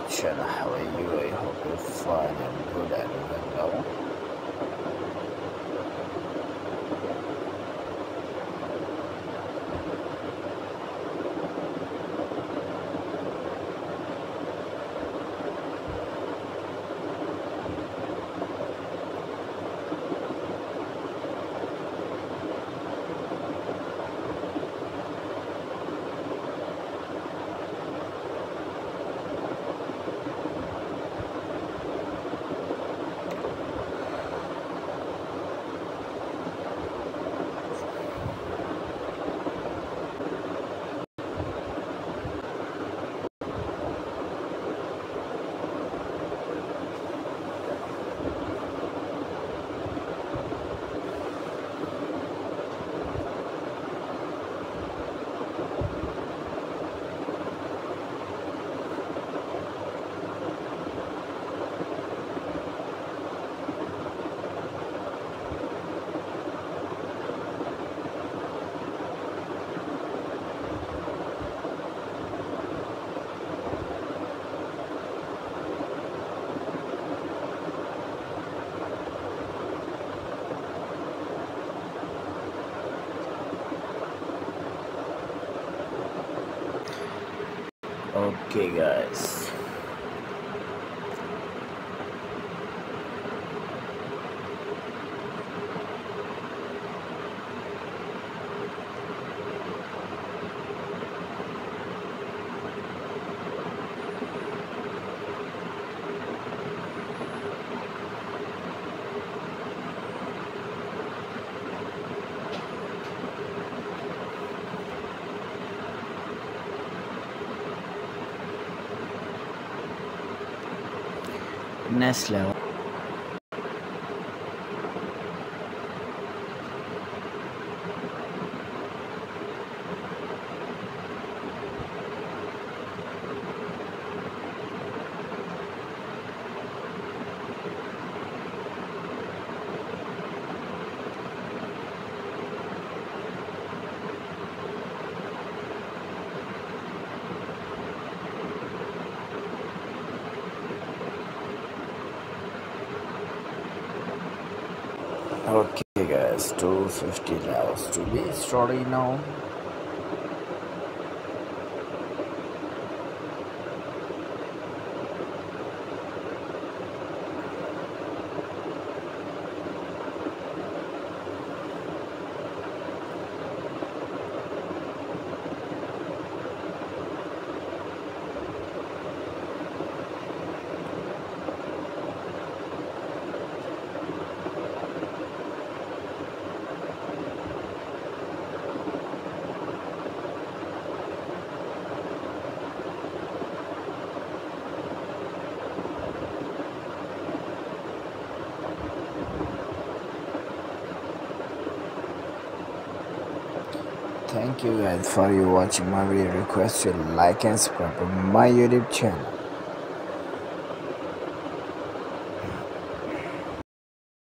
YouTube channel. How are you? I hope you're fine and good and well. Okay, guys. Next level. Okay, guys. 250 levels to be starting now. Thank you guys for you watching my video. Request you like and subscribe to my YouTube channel.